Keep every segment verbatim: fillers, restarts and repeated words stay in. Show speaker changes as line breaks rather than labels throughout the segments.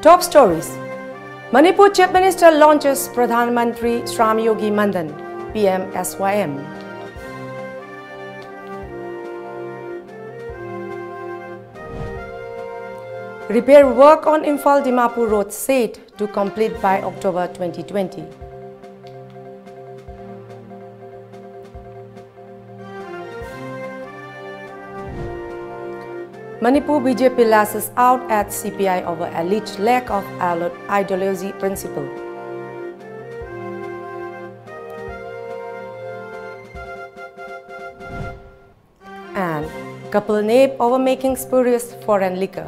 Top stories. Manipur Chief Minister launches Pradhan Mantri Shram Yogi Mandan, P M S Y M. Repair work on Imphal Dimapur Road said to complete by October twenty twenty. Manipur B J P lashes out at C P I over alleged lack of ideology principle. And couple nape over making spurious foreign liquor.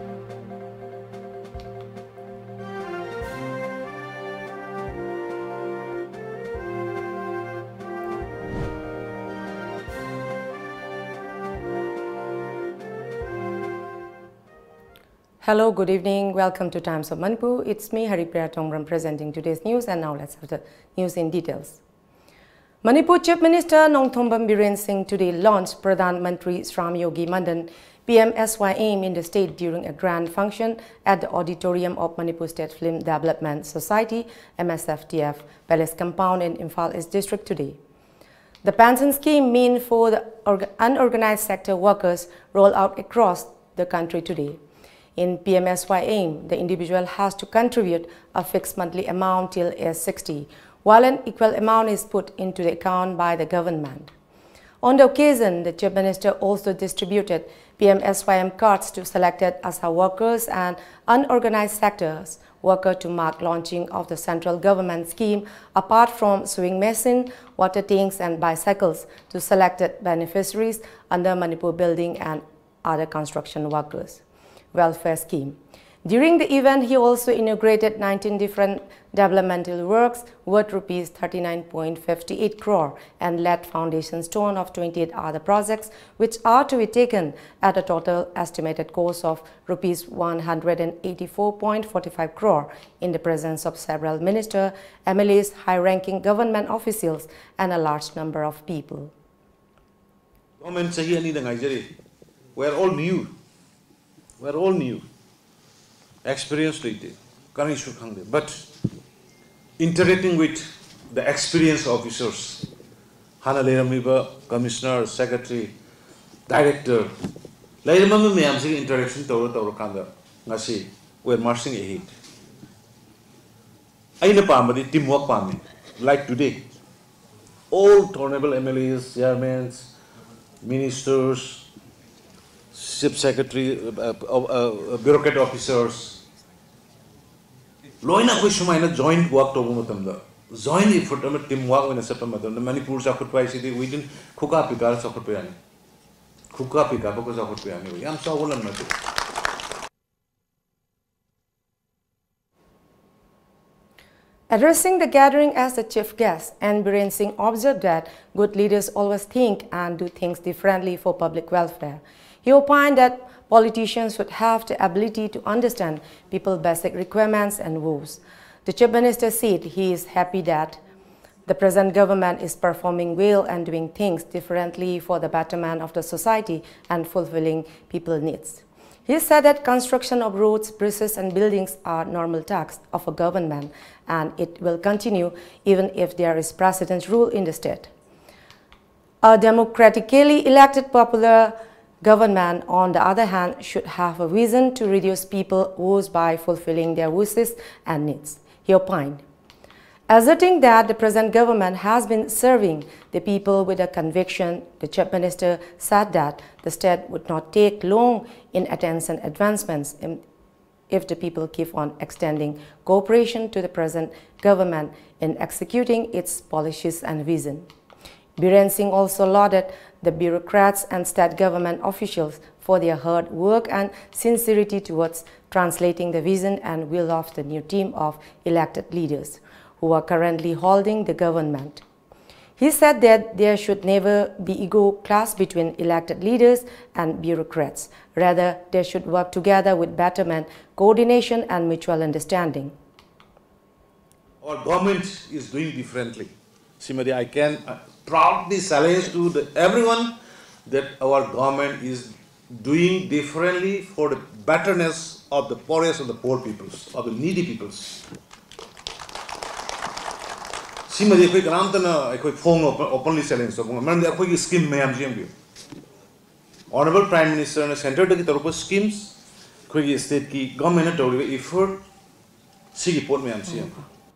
Hello, good evening. Welcome to Times of Manipur. It's me, Haripriya Tongram, presenting today's news, and now let's have the news in details. Manipur Chief Minister Nongthombam Biren Singh today launched Pradhan Mantri Shram Yogi Mandan, P M S Y M in the state during a grand function at the auditorium of Manipur State Film Development Society, M S F T F, Palace Compound in Imphal East District today. The pension scheme meant for the unorganized sector workers rolled out across the country today. In P M S Y M, the individual has to contribute a fixed monthly amount till age sixty, while an equal amount is put into the account by the government. On the occasion, the Chief Minister also distributed P M S Y M cards to selected Asa workers and unorganized sectors workers to mark launching of the central government scheme, apart from sewing machine, water tanks and bicycles to selected beneficiaries under Manipur Building and other construction workers welfare scheme. During the event, he also inaugurated nineteen different developmental works worth rupees thirty-nine point five eight crore and laid foundation stone of twenty-eight other projects which are to be taken at a total estimated cost of rupees one hundred eighty-four point four five crore in the presence of several ministers, M L As, high-ranking government officials and a large number of people.
We're all new. We're all new, experienced it, but interacting with the experienced officers, Hana Leramiba, Commissioner, Secretary, Director, Leramiba interaction Toro Toro Kanda, Nasi, we're marching ahead. I know Pamadi, teamwork Pami, like today. All honorable M L As, chairmen, ministers, Chief Secretary, uh, uh, uh, bureaucrat officers. Loina Kushmaina joint work to Mutamda. Joint effort of teamwork in a separate the Manipur Sakutwai city, we didn't cook up Pika Sakutpiani. Cook up Pika because of Piani. I'm so well.
Addressing the gathering as the chief guest, N. Biren Singh observed that good leaders always think and do things differently for public welfare. He opined that politicians should have the ability to understand people's basic requirements and woes. The Chief Minister said he is happy that the present government is performing well and doing things differently for the betterment of the society and fulfilling people's needs. He said that construction of roads, bridges and buildings are normal tasks of a government and it will continue even if there is precedent rule in the state. A democratically elected popular government, on the other hand, should have a vision to reduce people's woes by fulfilling their wishes and needs, he opined. Asserting that the present government has been serving the people with a conviction, the Chief Minister said that the state would not take long in attention advancements if the people keep on extending cooperation to the present government in executing its policies and vision. Biren Singh also lauded the bureaucrats and state government officials for their hard work and sincerity towards translating the vision and will of the new team of elected leaders who are currently holding the government. He said that there should never be ego clash between elected leaders and bureaucrats. Rather, they should work together with betterment, coordination and mutual understanding.
Our government is doing differently. Simadi, I can proudly challenge to the, everyone that our government is doing differently for the betterness of the poorest of the poor peoples, of the needy peoples. Simadi koi karamtana koi phone openly challenge so man koi ki scheme mayam jembi. Honorable Prime Minister ne center ki tarupa schemes koi state ki government ne tarupa effort sigi port mayam siam.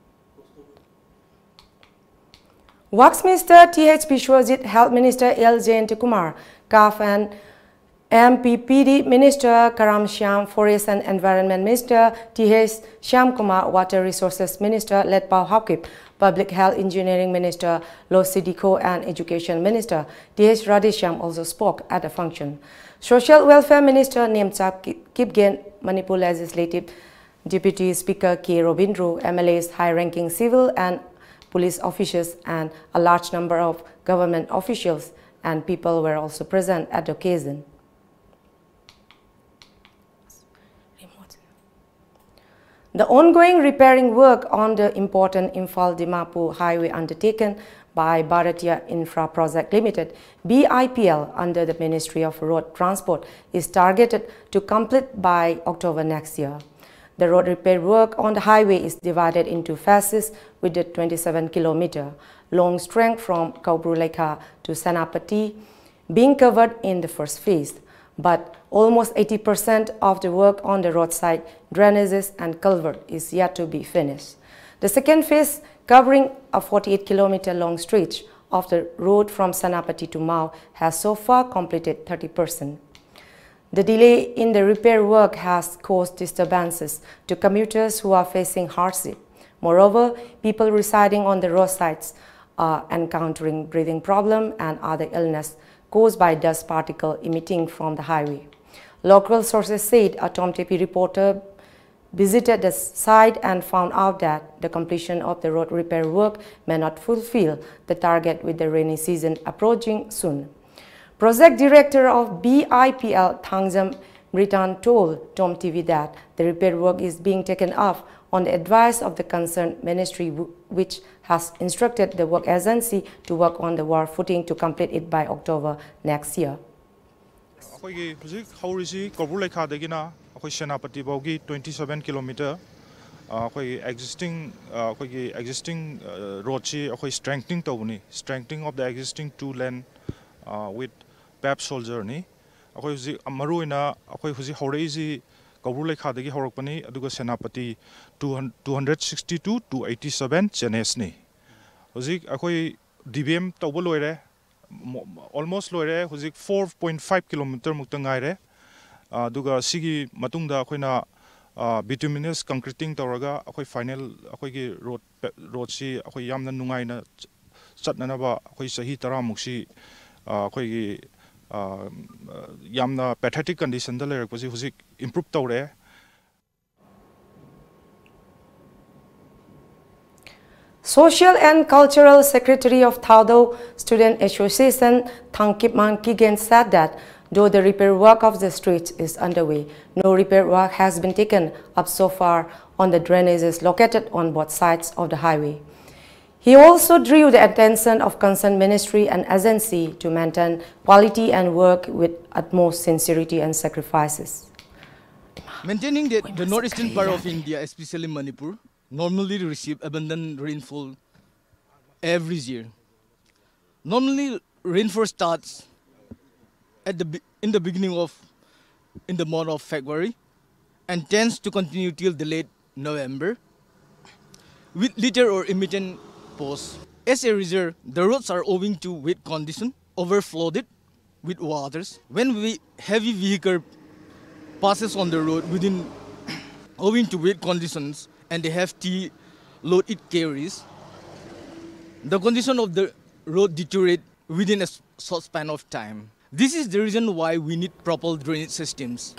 Works Minister T H Bishwajit, Health Minister L Jayanti Kumar, C A F and M P P D Minister Karam Shyam, Forest and Environment Minister T H Shyam Kumar, Water Resources Minister Letpao Hakip, Public Health Engineering Minister Lo Sidiko and Education Minister T H Radhishyam also spoke at the function. Social Welfare Minister Nemchap Kipgen, Manipur Legislative Deputy Speaker K. Robindro, M L As, high-ranking civil and police officials and a large number of government officials and people were also present at the occasion. The ongoing repairing work on the important Imphal-Dimapur highway undertaken by Bharatiya Infra Project Limited, B I P L, under the Ministry of Road Transport is targeted to complete by October next year. The road repair work on the highway is divided into phases with the twenty-seven kilometer long stretch from Kaubrulekha to Senapati being covered in the first phase. But almost eighty percent of the work on the roadside drainages and culvert is yet to be finished. The second phase, covering a forty-eight kilometer long stretch of the road from Senapati to Mau, has so far completed thirty percent. The delay in the repair work has caused disturbances to commuters who are facing hardship. Moreover, people residing on the roadsides are encountering breathing problems and other illness caused by dust particle emitting from the highway. Local sources said a Tom Tepi reporter visited the site and found out that the completion of the road repair work may not fulfill the target with the rainy season approaching soon. Project Director of B I P L, Thangjam Mritan, told Tom T V that the repair work is being taken up on the advice of the concerned ministry, which has instructed the work agency to work on the war footing to complete it by October next year.
twenty-seven kilometer existing existing road strengthening strengthening of the existing two lane with P E P soldier ni maruina hori Kaubrulekha dagi horokpani aduga Senapati two hundred sixty-two to eighty-seven Chenes ni hozik akoi D B M tawbo loire almost loire hozik four point five kilometer mukta ngaire aduga sigi matungda akoina bituminous concreting tawraga akoi final akoi gi road road si akoi yamna nungaina chatnanaba akoi sahi tara muksi akoi gi yamna pathetic condition da lerakpasi hozik improve tawre.
Social and Cultural Secretary of Thaudo Student Association Thangkipman Kigen said that though the repair work of the streets is underway, no repair work has been taken up so far on the drainages located on both sides of the highway. He also drew the attention of concerned ministry and agency to maintain quality and work with utmost sincerity and sacrifices.
Maintaining the, the northeastern part of India, especially Manipur, normally receive abundant rainfall every year. Normally, rainfall starts at the in the beginning of in the month of February and tends to continue till the late November with little or intermittent pause. As a result, the roads are owing to wet condition, overflowed with waters. When we heavy vehicle passes on the road within owing to wet conditions and the hefty load it carries, the condition of the road deteriorate within a short span of time. This is the reason why we need proper drainage systems.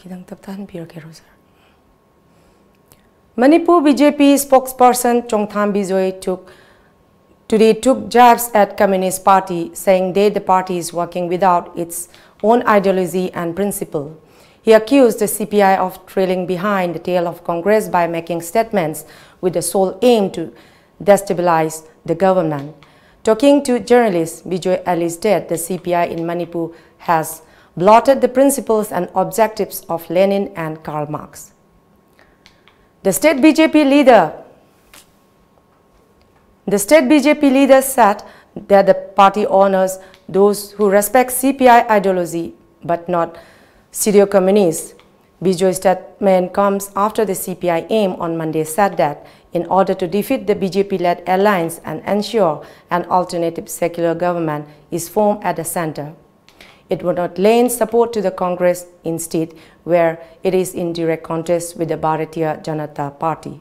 Manipur B J P spokesperson Chongtham Bijoy took today took jabs at Communist Party, saying that the party is working without its own ideology and principle. He accused the C P I of trailing behind the tail of Congress by making statements with the sole aim to destabilize the government. Talking to journalists, Bijoy alleged that the C P I in Manipur has blotted the principles and objectives of Lenin and Karl Marx. The state B J P leader, the state B J P leader said that the party honors those who respect C P I ideology but not pseudo-communists. Bijoy's statement comes after the C P I M on Monday said that in order to defeat the B J P-led alliance and ensure an alternative secular government is formed at the center, it would not lend support to the Congress instead, where it is in direct contest with the Bharatiya Janata Party.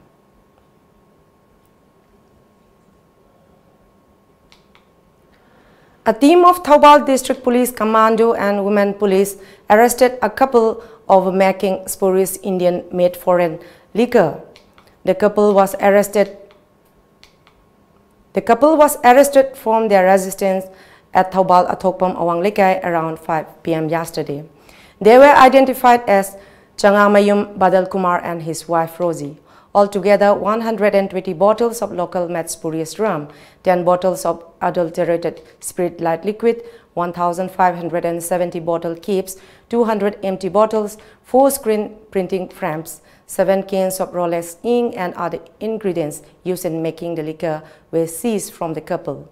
A team of Thoubal District Police Commando and Women Police arrested a couple over making spurious Indian-made foreign liquor. The couple was arrested. The couple was arrested from their residence at Thoubal Athokpam Awang Lekai around five p m yesterday. They were identified as Changamayum Badal Kumar and his wife Rosie. Altogether, one hundred twenty bottles of local made spurious rum, ten bottles of adulterated spirit light liquid, one thousand five hundred seventy bottle keeps, two hundred empty bottles, four screen printing frames, seven cans of Rolex ink and other ingredients used in making the liquor were seized from the couple.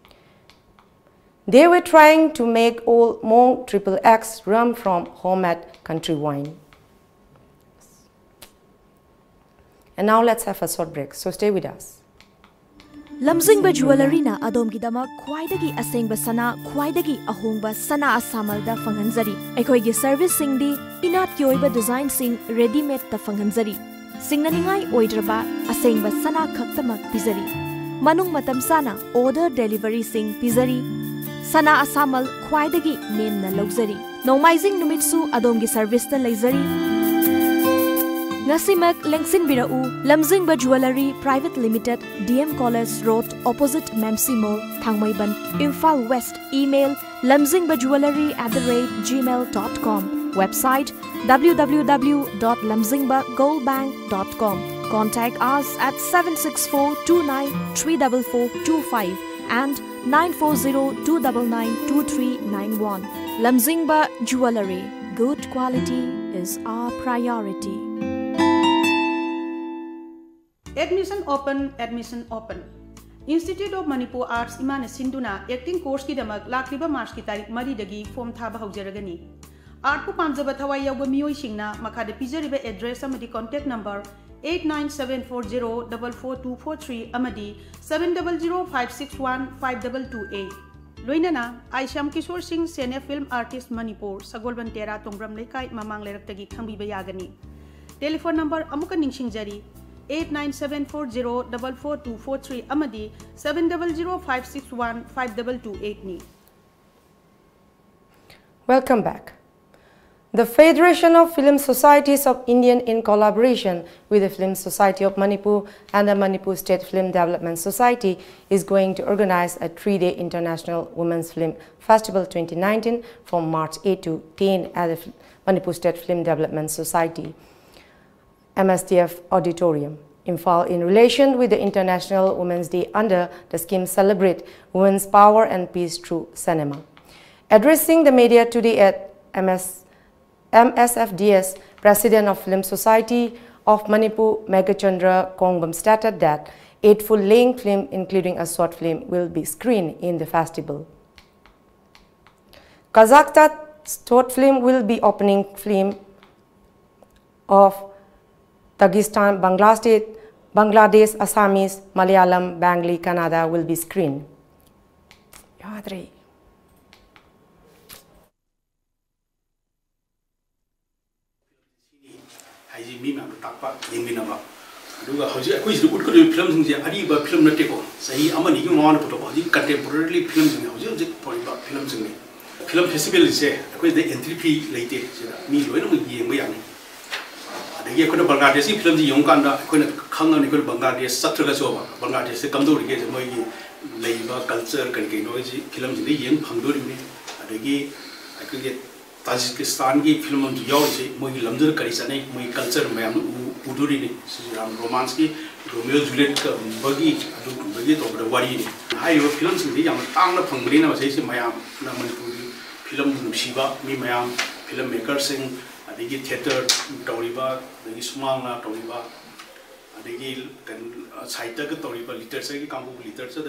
They were trying to make Old Monk Triple X rum from homemade country wine. And now let's have a short break, so stay with us.
Lamzingba Jewelry na adom gidama khwaidagi asengba sana khwaidagi ahongba sana asamalda fanghanjari aikhoigi service singdi inat ki oiba design sing ready made ta fanghanjari singnaningai oidraba asengba sana khaktamak pizari manung matam sana order delivery sing pizari sana asamal khwaidagi nemna logzari nomaizing numitsu adom gi service ta leizari Ngasimak Lengsin Birau, Lamzingba Jewelry Private Limited, D M College Road, opposite Memsi Mall, Thangmaiban, Imphal West. Email lamzingbajewelry at the rate gmail dot com. Website w w w dot lamzingba gold bank dot com. Contact us at seven six four two nine three four four two five and nine four zero two nine nine two three nine one. Lamzingba Jewelry. Good quality is our priority.
Admission open, admission open. Institute of Manipur Arts Imana Sinduna acting course ki damak lakriba March ki tarik mari dagi form thaba haujaragani. Art pu pamjaba thawai yauba miyoi singna makhada pijariba address amadi contact number eight nine seven four zero four four two four three amadi seven zero zero five six one five two two eight. Loinana Aisham Kishore Singh Senior Film Artist Manipur Sagolban Tera Tongbram Lekai Mamang Leraktagi Khangbiba yagani. Telephone number amuka ningsingjari eight nine seven four zero four four two four three amadi seven zero zero five six one five two two eight ni.
Welcome back. The Federation of Film Societies of India, in collaboration with the Film Society of Manipur and the Manipur State Film Development Society, is going to organize a three-day International Women's Film Festival twenty nineteen from March eighth to tenth at the Manipur State Film Development Society M S D F Auditorium, Imphal, in relation with the International Women's Day under the scheme Celebrate Women's Power and Peace Through Cinema. Addressing the media today at M S F D S, President of Film Society of Manipur, Megachandra Kongbam, stated that eight full-length films, including a short film, will be screened in the festival. Kazakhstan's short film will be opening film of Dagestan, Bangladesh, Bangladesh, Assamese, Malayalam, Bengali, Kannada will be screened. Yadri.
Mi ma takpa yengina ba aduga hoji akoi sidu utko film sing je ari ba film na teko sahi amani gi mon photo hoji contemporary film sing hoji hoji poi ba film sing ni film festival je akoi the entry fee leite sida mi loi na mu yeng ba yang adagi akoi Bangladesh film ji yong kan da akoi na khang na akoi Bangladesh satra so ba Bangladesh se kam do ri ge moi gi leiba culture kan ke no ji film ji yeng phang do ri ni adagi akoi ge Tajikistan की film जो यार से मोई लम्जर करी सने मोई culture में हम उधरी ने राम रोमांस की रोमियो जूलियट का बगी अदु बगी तो बड़ा वारी ने हाई वो फिल्म से भी हम तांग ना फंगरी ना वैसे से मयाम ना मणिपुरी फिल्म नुशिबा मी मयाम फिल्म मेकर सिंग अदिगी थिएटर टोरीबा अदिगी सुमांग ना टोरीबा adagi kan saita ka toriba literature ki kambu literature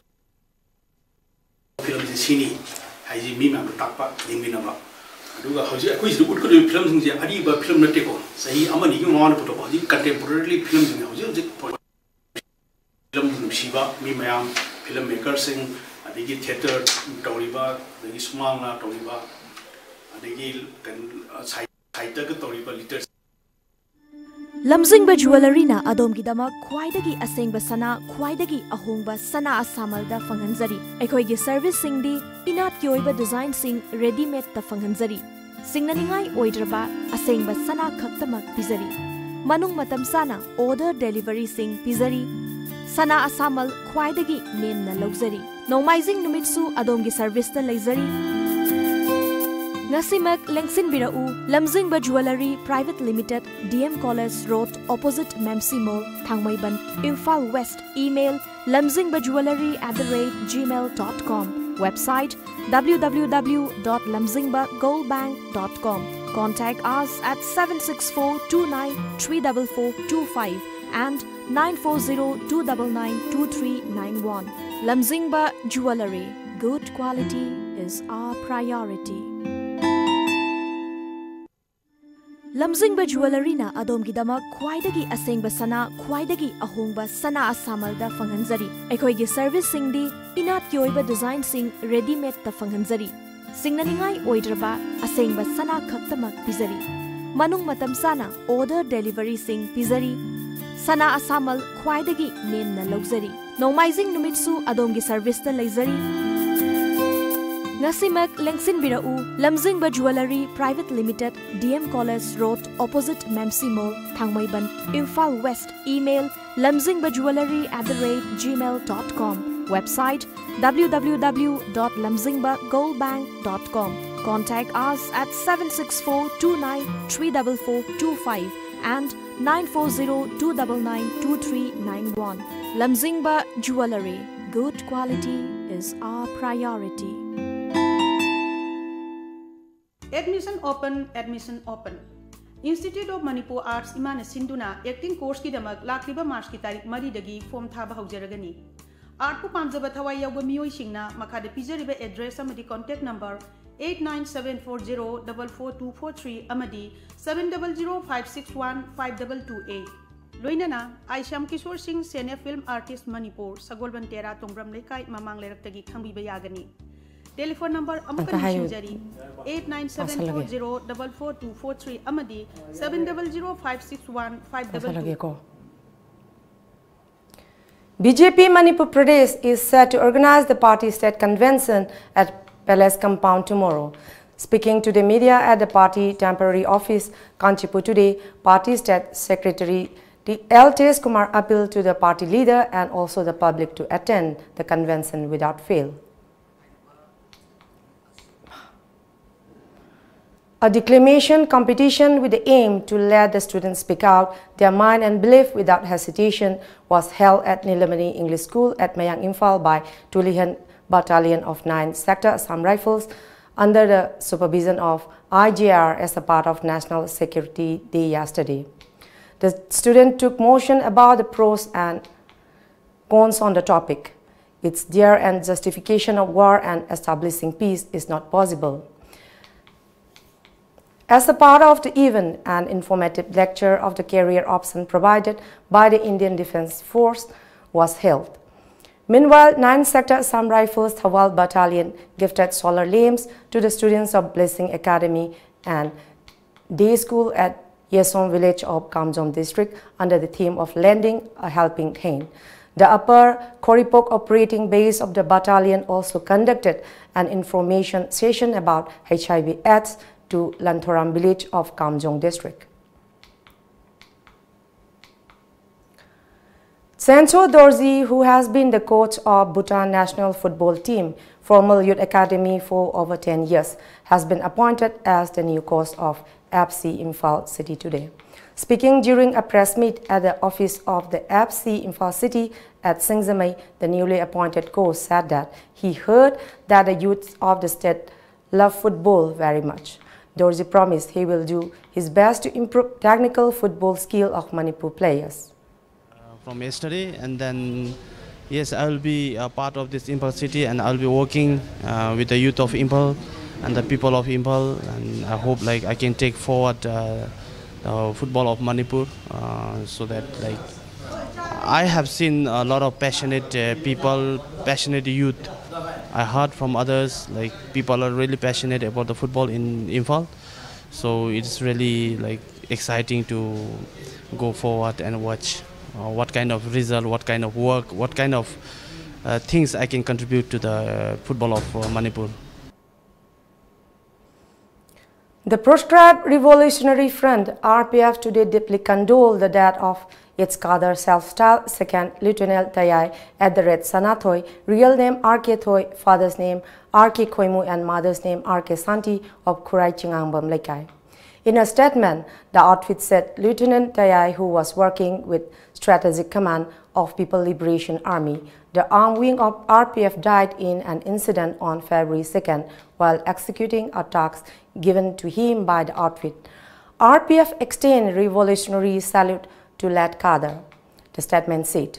film sini haji mi ma takpa yengina ba aduga hoji akoi sidu utko film sing je ari ba film natte ko sahi amani ki ngwan photo ba ji contemporary film sing hoji hoji film nusiba mi mayam film maker sing adagi theater toriba adagi sumang na toriba adagi kan saita ka toriba literature
Lamzingba Jewellery na adom gidama khwaidagi asengba sana khwaidagi ahongba sana asamalda fanghanjari akhoi gi service singdi inat ki oiba design sing ready made ta fanghanjari singnaningai oidraba asengba sana khaktamak pizari manung matam sana order delivery sing pizari sana asamal khwaidagi nemna logzari nomaizing numitsu adom gi service ta leizari Nasimak Lengsin Birau, Lamzingba Jewellery Private Limited, D M College Road, opposite Memsi Mall, Thangmaiban, Imphal West. Email lamzingbajewellery at the rate gmail dot com. Website w w w dot lamzingba gold bank dot com. Contact us at seven six four two nine three four four two five and nine four zero two nine nine two three nine one. Lamzingba Jewellery. Good quality is our priority. Lamzingba Jewellery na adom gidama khwaidagi asengba sana khwaidagi ahongba sana asamalda fanghanjari akhoi gi service singdi inat ki oiba design sing ready made ta fanghanjari singnaningai oidraba asengba sana khaktamak pizari manung matam sana order delivery sing pizari sana asamal khwaidagi nemna logzari nomaizing numitsu adom gi service ta leizari Nasimak Lengsin Birau, Lamzingba Jewellery Private Limited, D M College Road, opposite Memsi Mall, Thangmaiban, Imphal West. Email lamzingbajewellery at the rate gmail dot com. Website w w w dot lamzingba gold bank dot com. Contact us at seven six four two nine three four four two five and nine four zero two nine nine two three nine one. Lamzingba Jewellery. Good quality is our priority.
Admission open, admission open. Institute of Manipur Arts Imane Sinduna acting course ki damak lakliba March ki tarik mari dagi form thaba haujaragani. Art pu pamjaba thawai yawba miyoi singna makhada pijariba address amadi contact number eight nine seven four zero four four two four three amadi seven zero zero five six one five two two eight. Loinana Aisham Kishore Singh Senior Film Artist Manipur Sagolban Tera Tongbram Lekai Mamang Leraktagi Khambiba Yagani. Telephone number Amukan Shinjari eight nine seven four zero four four two four three Amadi seven zero zero five six one five two two.
B J P Manipur Pradesh is set to organize the party state convention at Palace Compound tomorrow. Speaking to the media at the party temporary office, Kanchipur today, party state secretary L. Tejas Kumar appealed to the party leader and also the public to attend the convention without fail. A declamation competition with the aim to let the students speak out their mind and belief without hesitation was held at Nilamani English School at Mayang Imphal by Tulihan Battalion of ninth Sector Assam Rifles under the supervision of I G R as a part of National Security Day yesterday. The student took motion about the pros and cons on the topic. It's there and justification of war and establishing peace is not possible. As a part of the event, an informative lecture of the career option provided by the Indian Defence Force was held. Meanwhile, ninth Sector Assam Rifles Thawal Battalion gifted solar lamps to the students of Blessing Academy and Day School at Yesom village of Kamjong district under the theme of lending a helping hand. The upper Koripok operating base of the battalion also conducted an information session about H I V AIDS to Lanthoram village of Kamjong district. Sancho Dorji, who has been the coach of Bhutan national football team, formal youth academy for over ten years, has been appointed as the new coach of F C Imphal City today. Speaking during a press meet at the office of the F C Imphal City at Singzamai, the newly appointed coach said that he heard that the youth of the state love football very much. Dorji promised he will do his best to improve technical football skill of Manipur players.
from yesterday, and then yes, I will be a part of this Imphal city, and I will be working uh, with the youth of Imphal and the people of Imphal, and I hope like I can take forward uh, the football of Manipur, uh, so that like I have seen a lot of passionate uh, people, passionate youth. I heard from others like people are really passionate about the football in Imphal, so it's really like exciting to go forward and watch uh, what kind of result, what kind of work, what kind of uh, things I can contribute to the uh, football of uh, Manipur.
The proscribed Revolutionary Front R P F today deeply condoled the death of its cadre self-styled second Lieutenant Tayai at the Red Sanathoi, real name R K Thoi, father's name R K Khoimu and mother's name R K Santi of Khurai Chingangbam Lekai. In a statement, the outfit said Lieutenant Tayai, who was working with Strategic Command of People Liberation Army, the armed wing of R P F, died in an incident on February second while executing a task given to him by the outfit. R P F extended revolutionary salute to late cadre, the statement said.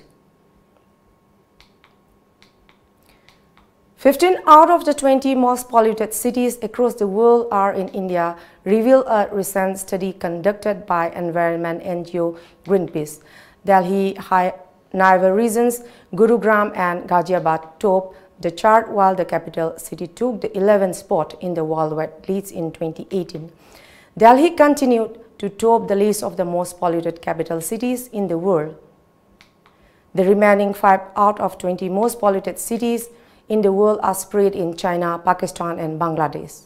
fifteen out of the twenty most polluted cities across the world are in India, revealed a recent study conducted by environment N G O Greenpeace. Delhi, Naiva regions, Gurugram and Ghaziabad topped the chart, while the capital city took the eleventh spot in the worldwide list in twenty eighteen. Delhi continued to top the list of the most polluted capital cities in the world. The remaining five out of twenty most polluted cities in the world are spread in China, Pakistan and Bangladesh.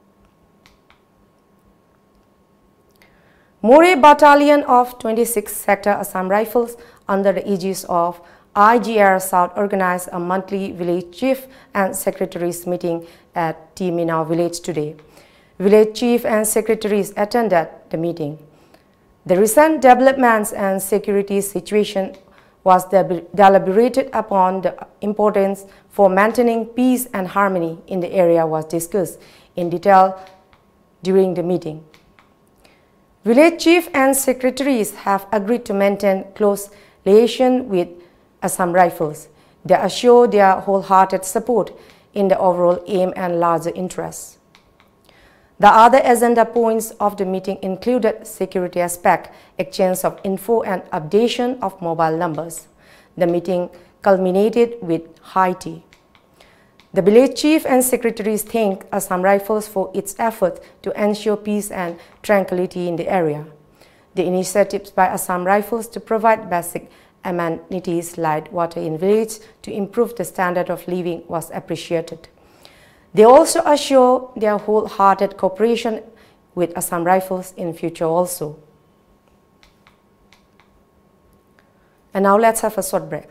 More Battalion of twenty-sixth Sector Assam Rifles under the aegis of I G R South organized a monthly village chief and secretaries meeting at T Minau village today. Village chief and secretaries attended the meeting. The recent developments and security situation was deliberated upon. The importance for maintaining peace and harmony in the area was discussed in detail during the meeting. Village chief and secretaries have agreed to maintain close liaison with Assam Rifles. They assure their wholehearted support in the overall aim and larger interests. The other agenda points of the meeting included security aspect, exchange of info and updation of mobile numbers. The meeting culminated with high tea. The village chief and secretaries thanked Assam Rifles for its effort to ensure peace and tranquility in the area. The initiatives by Assam Rifles to provide basic amenities like water in village to improve the standard of living was appreciated. They also assure their wholehearted cooperation with Assam Rifles in future also. And now let's have a short break.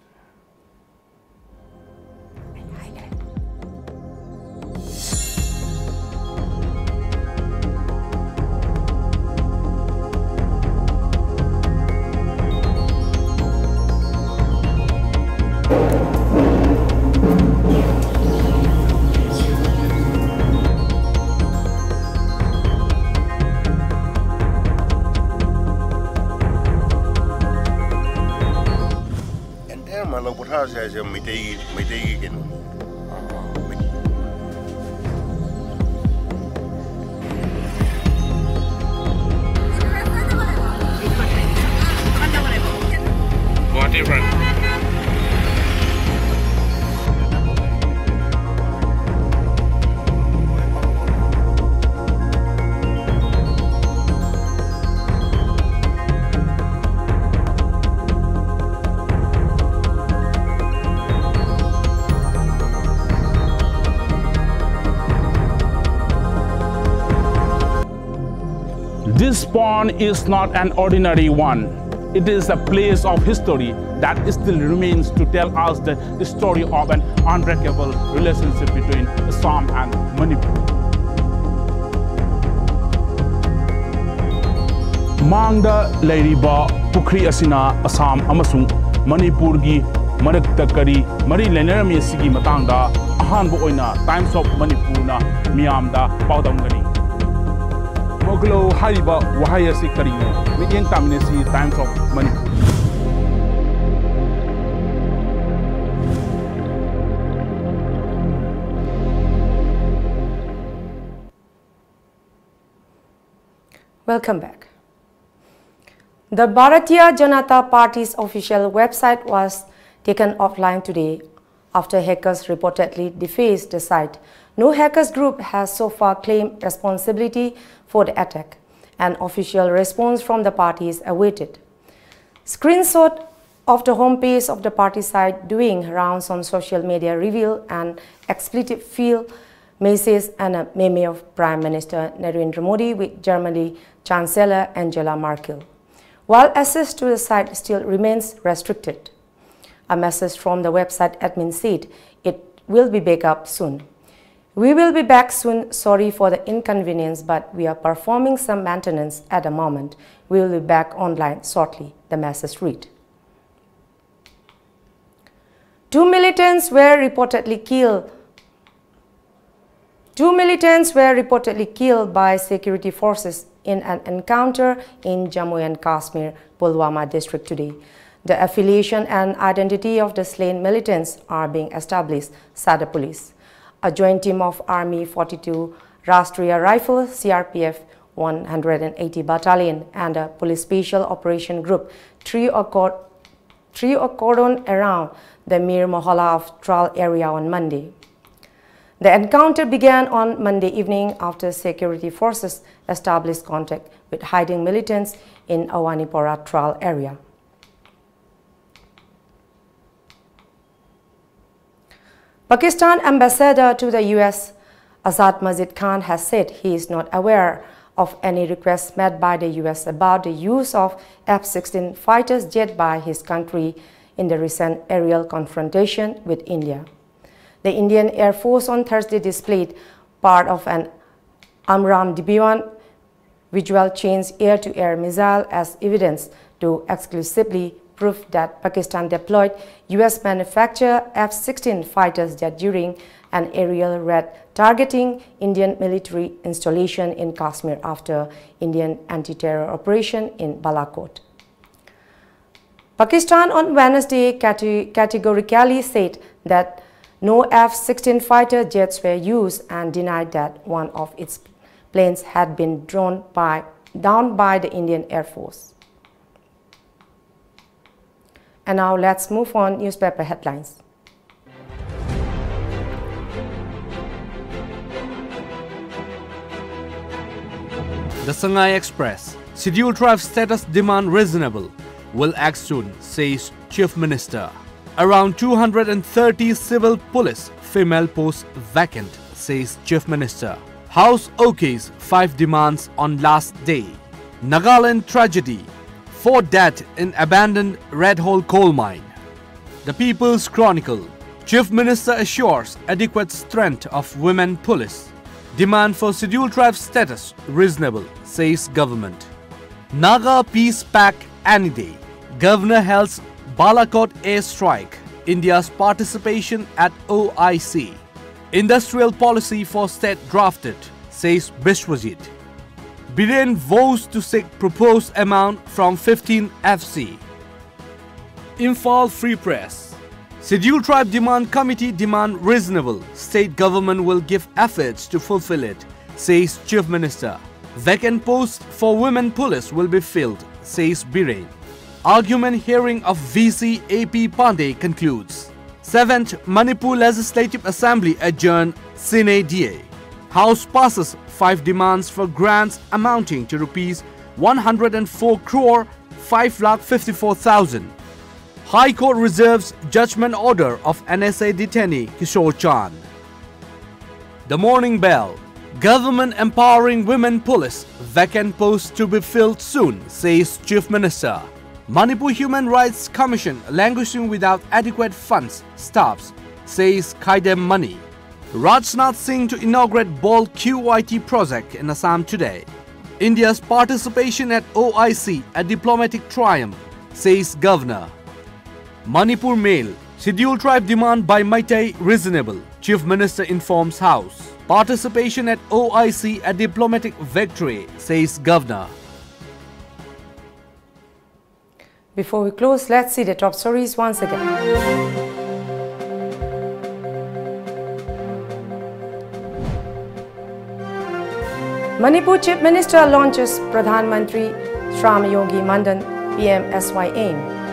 As a Mitei, Mitei, you know. Whatever.
This pond is not an ordinary one. It is a place of history that still remains to tell us the story of an unbreakable relationship between Assam and Manipur. Mangda Lairiba Pukri Asina Assam Amasung Manipurgi Marakta Kari Mari Lenerami Sigi Matanga Ahanbo Oina Times of Manipurna Miamda Paudamgani. Moglo Hariba Wahaya Sikarino, Midian Taminesi Times of Manipur.
Welcome back. The Bharatiya Janata Party's official website was taken offline today after hackers reportedly defaced the site. No hackers group has so far claimed responsibility for the attack. An official response from the party is awaited. Screenshot of the homepage of the party site doing rounds on social media reveal an expletive-filled message and a meme of Prime Minister Narendra Modi with Germany Chancellor Angela Merkel, while access to the site still remains restricted. A message from the website admin said it will be back up soon. We will be back soon. Sorry for the inconvenience, but we are performing some maintenance at the moment. We will be back online shortly, the message read. Two militants were reportedly killed. Two militants were reportedly killed by security forces in an encounter in Jammu and Kashmir, Pulwama district today. The affiliation and identity of the slain militants are being established, said the police. A joint team of Army forty-two, Rashtriya Rifle, C R P F one hundred eighty Battalion and a Police Special Operation Group drew a cordon around the Mir Mohalla of Tral area on Monday. The encounter began on Monday evening after security forces established contact with hiding militants in Awanipora Tral area. Pakistan ambassador to the U S, Azad Majid Khan, has said he is not aware of any requests made by the U S about the use of F sixteen fighters jet by his country in the recent aerial confrontation with India. The Indian Air Force on Thursday displayed part of an Amram Dibiwan visual change air-to-air missile as evidence to exclusively prove that Pakistan deployed U S-manufactured F sixteen fighters jet during an aerial raid targeting Indian military installation in Kashmir after Indian anti-terror operation in Balakot. Pakistan on Wednesday cate categorically said that no F sixteen fighter jets were used and denied that one of its planes had been drawn by, down by the Indian Air Force. And now let's move on newspaper headlines.
The Shanghai Express. Scheduled tribe status demand reasonable. Will act soon, says Chief Minister. Around two hundred thirty civil police female posts vacant, says Chief Minister. House okays five demands on last day. Nagaland tragedy. Four dead in abandoned Red Hole coal mine. The People's Chronicle. Chief Minister assures adequate strength of women police. Demand for scheduled tribe status reasonable, says government. Naga Peace Pack any day. Governor Hell's Balakot airstrike. India's participation at O I C. Industrial policy for state drafted, says Biswajit. Biren vows to seek proposed amount from fifteen F C. Imphal Free Press. Scheduled Tribe Demand Committee demand reasonable. State government will give efforts to fulfill it, says Chief Minister. Vacant posts for women police will be filled, says Biren. Argument hearing of V C A P Pandey concludes. seventh Manipur Legislative Assembly adjourned sine die. House passes five demands for grants amounting to rupees one hundred four crore five lakh fifty-four thousand. High Court reserves judgment order of N S A detainee Kishore Chand. The Morning Bell. Government empowering women police. Vacant posts to be filled soon, says Chief Minister. Manipur Human Rights Commission languishing without adequate funds stops, says Khaidem Mani. Rajnath Singh to inaugurate Ball Q Y T project in Assam today. India's participation at O I C a diplomatic triumph, says Governor. Manipur Mail. Scheduled tribe demand by Meitei reasonable, Chief Minister informs House. Participation at O I C a diplomatic victory, says Governor.
Before we close, let's see the top stories once again. Manipur Chief Minister launches Pradhan Mantri Shram Yogi Mandan P M S Y aim.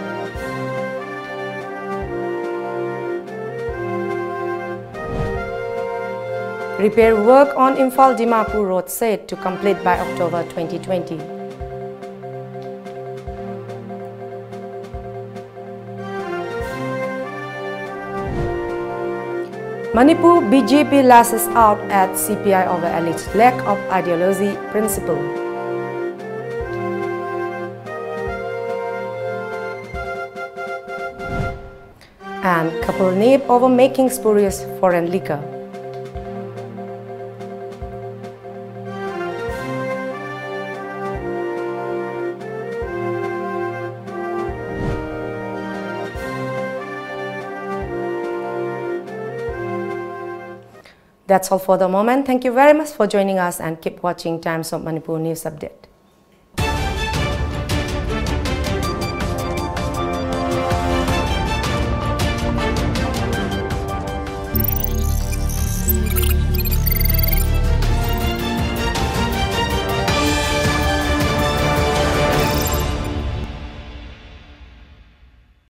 Repair work on Imphal Dimapur Road said to complete by October twenty twenty. Manipur B J P lashes out at C P I over alleged lack of ideology principle. And couple nip over making spurious foreign liquor. That's all for the moment. Thank you very much for joining us and keep watching Times of Manipur News Update.